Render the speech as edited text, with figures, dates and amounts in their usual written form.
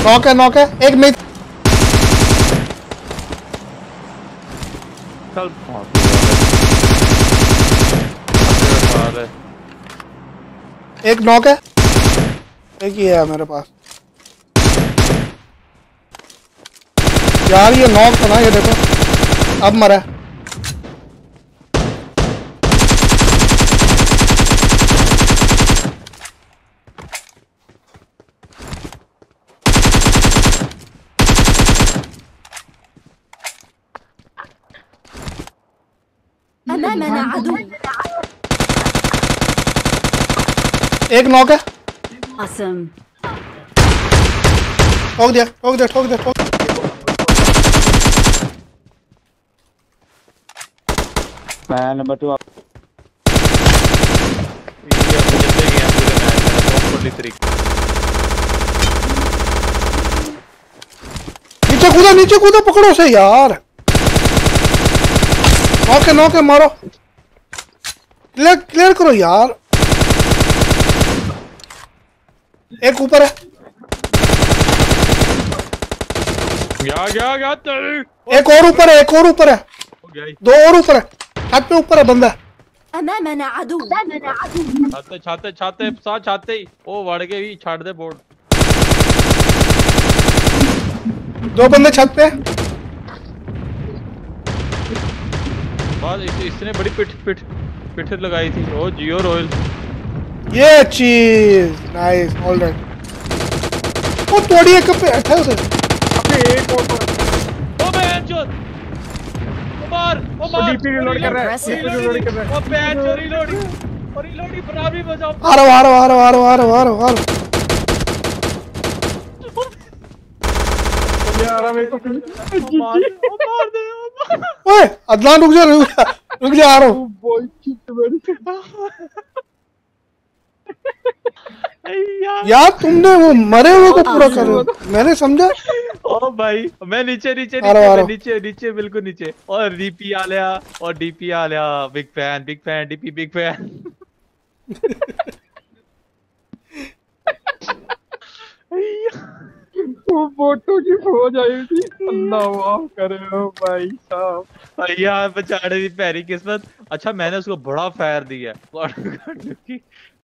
knock है एक में चल एक नॉक है एक ही है मेरे पास यार ये नॉक था ना ये देखो अब मरा है أمامنا عدو एक नॉक है awesome ठोक दिया मैं नंबर 2 नीचे कूदा पकड़ो से यार नॉक है मारो क्लियर करो यार एक ऊपर है गया एक और ऊपर है दो और ऊपर है छत पे ऊपर है बंदा أمامنا عدو छाते साथ छाते ही ओ वड़ के भी छाड़ दे बोर्ड दो बंदे छत पे बाद इसने बड़ी पिठ लगाई थी ओ जियो रॉयल ये चीज नाइस ऑलराइट वो तोड़िए कब पे बैठा है उसे अबे एक और ओ बहनचोद मार डीपी रिलोड कर रहा है ओ बहनचोद रिलोडिंग बराबरी बजाओ आ रहा यार मेरे को मार दे ओए अदनान रुक जा आ रहा हूं बॉय चिट मेरी यार तुमने वो मरे हुए को पूरा कर रहे हो मैंने समझा ओ भाई मैं नीचे बिल्कुल नीचे और डीपी आ लिया big fan DP big fan वो फोटो की फौज आई थी अल्लाह माफ करे ओ भाई साहब भैया बेचारे की पैरी किस्मत अच्छा मैंने उसको बड़ा फायर दिया